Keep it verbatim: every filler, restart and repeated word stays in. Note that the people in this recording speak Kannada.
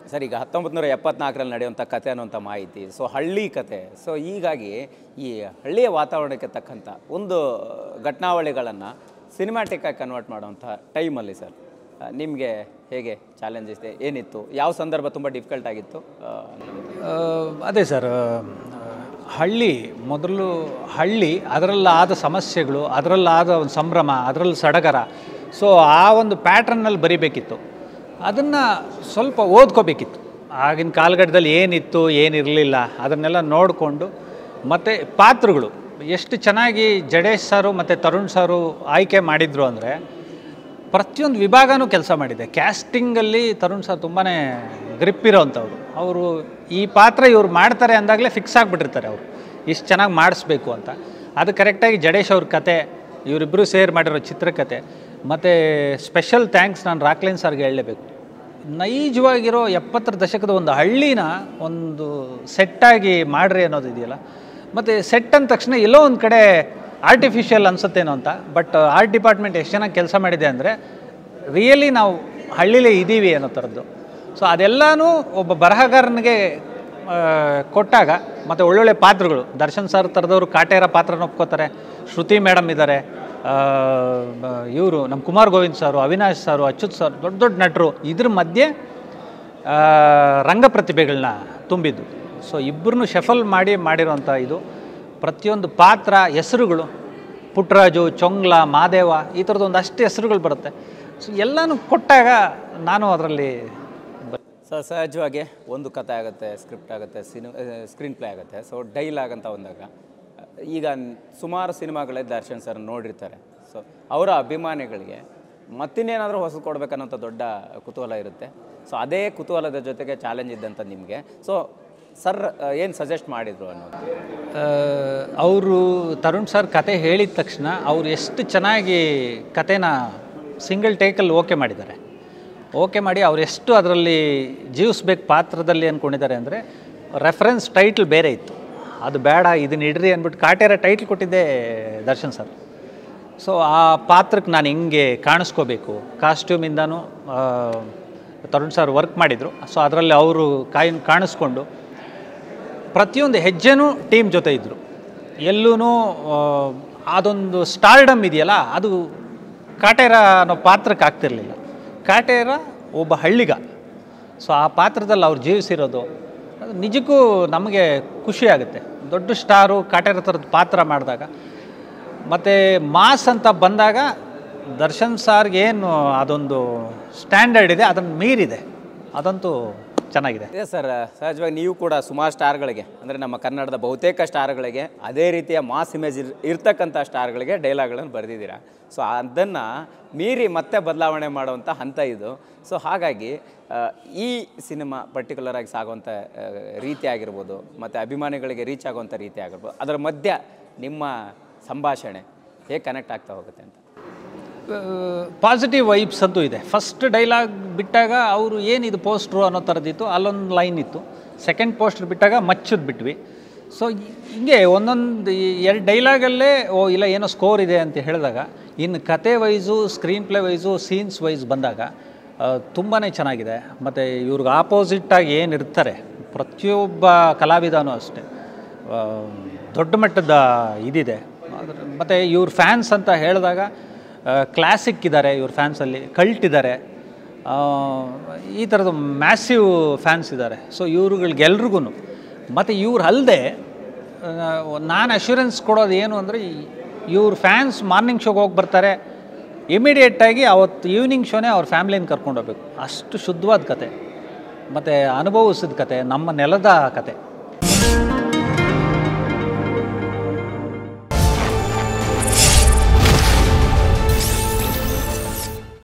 ಸರ್, ಈಗ ಹತ್ತೊಂಬತ್ತು ನೂರ ಎಪ್ಪತ್ನಾಲ್ಕರಲ್ಲಿ ನಡೆಯುವಂಥ ಕತೆ ಅನ್ನುವಂಥ ಮಾಹಿತಿ, ಸೊ ಹಳ್ಳಿ ಕತೆ. ಸೊ ಹೀಗಾಗಿ ಈ ಹಳ್ಳಿಯ ವಾತಾವರಣಕ್ಕೆ ತಕ್ಕಂಥ ಒಂದು ಘಟನಾವಳಿಗಳನ್ನು ಸಿನಿಮ್ಯಾಟಿಕ್ಕಾಗಿ ಕನ್ವರ್ಟ್ ಮಾಡುವಂಥ ಟೈಮಲ್ಲಿ ಸರ್ ನಿಮಗೆ ಹೇಗೆ ಚಾಲೆಂಜಸ್ ಏನಿತ್ತು? ಯಾವ ಸಂದರ್ಭ ತುಂಬ ಡಿಫಿಕಲ್ಟ್ ಆಗಿತ್ತು? ಅದೇ ಸರ್, ಹಳ್ಳಿ ಮೊದಲು ಹಳ್ಳಿ ಅದರಲ್ಲಾದ ಸಮಸ್ಯೆಗಳು, ಅದರಲ್ಲಾದ ಒಂದು ಸಂಭ್ರಮ, ಅದರಲ್ಲಿ ಸಡಗರ. ಸೊ ಆ ಒಂದು ಪ್ಯಾಟ್ರನ್ನಲ್ಲಿ ಬರಿಬೇಕಿತ್ತು. ಅದನ್ನು ಸ್ವಲ್ಪ ಓದ್ಕೋಬೇಕಿತ್ತು. ಆಗಿನ ಕಾಲಘಟ್ಟದಲ್ಲಿ ಏನಿತ್ತು ಏನಿರಲಿಲ್ಲ ಅದನ್ನೆಲ್ಲ ನೋಡಿಕೊಂಡು, ಮತ್ತು ಪಾತ್ರಗಳು ಎಷ್ಟು ಚೆನ್ನಾಗಿ ಜಡೇಶ್ ಸಾರು ಮತ್ತು ತರುಣ್ ಸಾರು ಆಯ್ಕೆ ಮಾಡಿದರು ಅಂದರೆ ಪ್ರತಿಯೊಂದು ವಿಭಾಗನೂ ಕೆಲಸ ಮಾಡಿದೆ. ಕ್ಯಾಸ್ಟಿಂಗಲ್ಲಿ ತರುಣ್ ಸಾರ್ ತುಂಬಾ ಗ್ರಿಪ್ ಇರೋವಂಥವ್ರು. ಅವರು ಈ ಪಾತ್ರ ಇವ್ರು ಮಾಡ್ತಾರೆ ಅಂದಾಗಲೇ ಫಿಕ್ಸ್ ಆಗಿಬಿಟ್ಟಿರ್ತಾರೆ ಅವರು ಇಷ್ಟು ಚೆನ್ನಾಗಿ ಮಾಡಿಸ್ಬೇಕು ಅಂತ. ಅದು ಕರೆಕ್ಟಾಗಿ ಜಡೇಶ್ ಅವ್ರ ಕತೆ, ಇವರಿಬ್ಬರು ಸೇರಿ ಮಾಡಿರೋ ಚಿತ್ರಕಥೆ. ಮತ್ತು ಸ್ಪೆಷಲ್ ಥ್ಯಾಂಕ್ಸ್ ನಾನು ರಾಕ್ಲೈನ್ ಸರ್ಗೆ ಹೇಳಲೇಬೇಕು. ನೈಜವಾಗಿರೋ ಎಪ್ಪತ್ತರ ದಶಕದ ಒಂದು ಹಳ್ಳಿನ ಒಂದು ಸೆಟ್ಟಾಗಿ ಮಾಡ್ರಿ ಅನ್ನೋದು ಇದೆಯಲ್ಲ. ಮತ್ತು ಸೆಟ್ ಅಂದ ತಕ್ಷಣ ಎಲ್ಲೋ ಒಂದು ಕಡೆ ಆರ್ಟಿಫಿಷಿಯಲ್ ಅನಿಸುತ್ತೇನೋ ಅಂತ. ಬಟ್ ಆರ್ಟ್ ಡಿಪಾರ್ಟ್ಮೆಂಟ್ ಎಷ್ಟು ಚೆನ್ನಾಗಿ ಕೆಲಸ ಮಾಡಿದೆ ಅಂದರೆ ರಿಯಲಿ ನಾವು ಹಳ್ಳಿಲೇ ಇದ್ದೀವಿ ಅನ್ನೋ ಥರದ್ದು. ಸೊ ಅದೆಲ್ಲನೂ ಒಬ್ಬ ಬರಹಗಾರನಿಗೆ ಕೊಟ್ಟಾಗ, ಮತ್ತು ಒಳ್ಳೊಳ್ಳೆ ಪಾತ್ರಗಳು, ದರ್ಶನ್ ಸರ್ ಥರದವರು ಕಾಟೇರ ಪಾತ್ರನ ಒಪ್ಕೋತಾರೆ, ಶ್ರುತಿ ಮೇಡಮ್ ಇದ್ದಾರೆ, ಇವರು ನಮ್ಮ ಕುಮಾರ್ ಗೋವಿಂದ್ ಸಾರು, ಅವಿನಾಶ್ ಸಾರು, ಅಚ್ಯುತ್ ಸರ್, ದೊಡ್ಡ ದೊಡ್ಡ ನಟರು. ಇದ್ರ ಮಧ್ಯೆ ರಂಗ ಪ್ರತಿಭೆಗಳನ್ನ ತುಂಬಿದ್ದು. ಸೊ ಇಬ್ಬರನ್ನು ಶಫಲ್ ಮಾಡಿ ಮಾಡಿರೋಂಥ ಇದು. ಪ್ರತಿಯೊಂದು ಪಾತ್ರ ಹೆಸರುಗಳು, ಪುಟ್ಟರಾಜು, ಚೊಂಗ್ಲ, ಮಾದೇವ, ಈ ಥರದ್ದು ಒಂದಷ್ಟು ಹೆಸರುಗಳು ಬರುತ್ತೆ. ಸೊ ಎಲ್ಲನೂ ಕೊಟ್ಟಾಗ ನಾನು ಅದರಲ್ಲಿ ಸೊ ಸಹಜವಾಗಿ ಒಂದು ಕಥೆ ಆಗುತ್ತೆ, ಸ್ಕ್ರಿಪ್ಟ್ ಆಗುತ್ತೆ, ಸಿನಿ ಸ್ಕ್ರೀನ್ ಪ್ಲೇ ಆಗುತ್ತೆ. ಸೊ ಡೈಲಾಗ್ ಅಂತ ಬಂದಾಗ ಈಗ ಸುಮಾರು ಸಿನಿಮಾಗಳೇ ದರ್ಶನ್ ಸರ್ ನೋಡಿರ್ತಾರೆ. ಸೊ ಅವರ ಅಭಿಮಾನಿಗಳಿಗೆ ಮತ್ತಿನ್ನೇನಾದರೂ ಹೊಸದು ಕೊಡಬೇಕನ್ನೋಂಥ ದೊಡ್ಡ ಕುತೂಹಲ ಇರುತ್ತೆ. ಸೊ ಅದೇ ಕುತೂಹಲದ ಜೊತೆಗೆ ಚಾಲೆಂಜ್ ಇದ್ದಂಥ ನಿಮಗೆ ಸೊ ಸರ್ ಏನು ಸಜೆಸ್ಟ್ ಮಾಡಿದರು ಅನ್ನೋದು? ಅವರು ತರುಣ್ ಸರ್ ಕತೆ ಹೇಳಿದ ತಕ್ಷಣ ಅವರು ಎಷ್ಟು ಚೆನ್ನಾಗಿ ಕತೆನ ಸಿಂಗಲ್ ಟೇಕಲ್ಲಿ ಓಕೆ ಮಾಡಿದ್ದಾರೆ. ಓಕೆ ಮಾಡಿ ಅವ್ರು ಎಷ್ಟು ಅದರಲ್ಲಿ ಜೀವಿಸ್ಬೇಕು ಪಾತ್ರದಲ್ಲಿ ಅಂದ್ಕೊಂಡಿದ್ದಾರೆ ಅಂದರೆ, ರೆಫರೆನ್ಸ್ ಟೈಟ್ಲ್ ಬೇರೆ ಇತ್ತು, ಅದು ಬೇಡ ಇದನ್ನ ಇಡ್ರಿ ಅಂದ್ಬಿಟ್ಟು ಕಾಟೇರ ಟೈಟ್ಲ್ ಕೊಟ್ಟಿದ್ದೆ ದರ್ಶನ್ ಸರ್. ಸೊ ಆ ಪಾತ್ರಕ್ಕೆ ನಾನು ಹಿಂಗೆ ಕಾಣಿಸ್ಕೋಬೇಕು, ಕಾಸ್ಟ್ಯೂಮಿಂದನೂ ತರುಣ್ ಸರ್ ವರ್ಕ್ ಮಾಡಿದರು. ಸೊ ಅದರಲ್ಲಿ ಅವರು ಕಾಯಿ ಕಾಣಿಸ್ಕೊಂಡು ಪ್ರತಿಯೊಂದು ಹೆಜ್ಜೆನೂ ಟೀಮ್ ಜೊತೆ ಇದ್ದರು. ಎಲ್ಲೂ ಅದೊಂದು ಸ್ಟಾರ್ಡಮ್ ಇದೆಯಲ್ಲ, ಅದು ಕಾಟೇರ ಅನ್ನೋ ಪಾತ್ರಕ್ಕೆ ಆಗ್ತಿರಲಿಲ್ಲ. ಕಾಟೇರ ಒಬ್ಬ ಹಳ್ಳಿಗ. ಸೊ ಆ ಪಾತ್ರದಲ್ಲಿ ಅವ್ರು ಜೀವಿಸಿರೋದು ಅದು ನಿಜಕ್ಕೂ ನಮಗೆ ಖುಷಿಯಾಗುತ್ತೆ. ದೊಡ್ಡ ಸ್ಟಾರು ಕಾಟೇರ ಥರದ ಪಾತ್ರ ಮಾಡಿದಾಗ. ಮತ್ತು ಮಾಸ್ ಅಂತ ಬಂದಾಗ ದರ್ಶನ್ ಸಾರ್ಗೆ ಏನು ಅದೊಂದು ಸ್ಟ್ಯಾಂಡರ್ಡ್ ಇದೆ, ಅದನ್ನು ಮೀರಿದೆ. ಅದಂತೂ ಚೆನ್ನಾಗಿದೆ. ಇದೆ ಸರ್, ಸಹಜವಾಗಿ ನೀವು ಕೂಡ ಸುಮಾರು ಸ್ಟಾರ್ಗಳಿಗೆ, ಅಂದರೆ ನಮ್ಮ ಕನ್ನಡದ ಬಹುತೇಕ ಸ್ಟಾರ್ಗಳಿಗೆ ಅದೇ ರೀತಿಯ ಮಾಸ್ ಇಮೇಜ್ ಇರ್ ಇರ್ತಕ್ಕಂಥ ಸ್ಟಾರ್ಗಳಿಗೆ ಡೈಲಾಗ್ಗಳನ್ನು ಬರೆದಿದ್ದೀರಾ. ಸೊ ಅದನ್ನು ಮೀರಿ ಮತ್ತೆ ಬದಲಾವಣೆ ಮಾಡುವಂಥ ಹಂತ ಇದು. ಸೊ ಹಾಗಾಗಿ ಈ ಸಿನಿಮಾ ಪರ್ಟಿಕ್ಯುಲರಾಗಿ ಸಾಗುವಂಥ ರೀತಿ ಆಗಿರ್ಬೋದು, ಮತ್ತು ಅಭಿಮಾನಿಗಳಿಗೆ ರೀಚ್ ಆಗುವಂಥ ರೀತಿ ಆಗಿರ್ಬೋದು, ಅದರ ಮಧ್ಯ ನಿಮ್ಮ ಸಂಭಾಷಣೆ ಹೇಗೆ ಕನೆಕ್ಟ್ ಆಗ್ತಾ ಹೋಗುತ್ತೆ ಅಂತ? ಪಾಸಿಟಿವ್ ವೈಬ್ಸ್ ಅಂತೂ ಇದೆ. ಫಸ್ಟ್ ಡೈಲಾಗ್ ಬಿಟ್ಟಾಗ ಅವರು ಏನಿದು ಪೋಸ್ಟ್ರು ಅನ್ನೋ ಥರದ್ದಿತ್ತು, ಅಲ್ಲೊಂದು ಲೈನ್ ಇತ್ತು. ಸೆಕೆಂಡ್ ಪೋಸ್ಟ್ರ್ ಬಿಟ್ಟಾಗ ಮಚ್ಚದು ಬಿಟ್ವಿ. ಸೊ ಹಿಂಗೆ ಒಂದೊಂದು ಎರಡು ಡೈಲಾಗಲ್ಲೇ ಓ ಇಲ್ಲ ಏನೋ ಸ್ಕೋರ್ ಇದೆ ಅಂತ ಹೇಳಿದಾಗ, ಇನ್ನು ಕತೆ wise, screenplay wise, scenes wise ಬಂದಾಗ ತುಂಬಾ ಚೆನ್ನಾಗಿದೆ. ಮತ್ತು ಇವ್ರಿಗೆ ಆಪೋಸಿಟ್ಟಾಗಿ ಏನಿರ್ತಾರೆ ಪ್ರತಿಯೊಬ್ಬ ಕಲಾವಿದನೂ ಅಷ್ಟೇ ದೊಡ್ಡ ಮಟ್ಟದ ಇದಿದೆ. ಮತ್ತು ಇವ್ರ ಫ್ಯಾನ್ಸ್ ಅಂತ ಹೇಳಿದಾಗ ಕ್ಲಾಸಿಕ್ ಇದ್ದಾರೆ, ಇವ್ರ ಫ್ಯಾನ್ಸಲ್ಲಿ ಕಲ್ಟ್ ಇದ್ದಾರೆ, ಈ ಥರದ ಮ್ಯಾಸಿವ್ ಫ್ಯಾನ್ಸ್ ಇದ್ದಾರೆ. ಸೊ ಇವ್ರುಗಳಿಗೆಲ್ರಿಗೂ ಮತ್ತು ಇವ್ರು ಅಲ್ಲದೆ ನಾನು ಅಶ್ಯೂರೆನ್ಸ್ ಕೊಡೋದು ಏನು ಅಂದರೆ, ಇವ್ರ ಫ್ಯಾನ್ಸ್ ಮಾರ್ನಿಂಗ್ ಶೋಗೆ ಹೋಗಿ ಬರ್ತಾರೆ, ಇಮಿಡಿಯೇಟಾಗಿ ಅವತ್ತು ಈವ್ನಿಂಗ್ ಶೋನೇ ಅವ್ರ ಫ್ಯಾಮ್ಲಿನ ಕರ್ಕೊಂಡು ಹೋಗ್ಬೇಕು. ಅಷ್ಟು ಶುದ್ಧವಾದ ಕತೆ ಮತ್ತು ಅನುಭವಿಸಿದ ಕತೆ, ನಮ್ಮ ನೆಲದ ಕತೆ.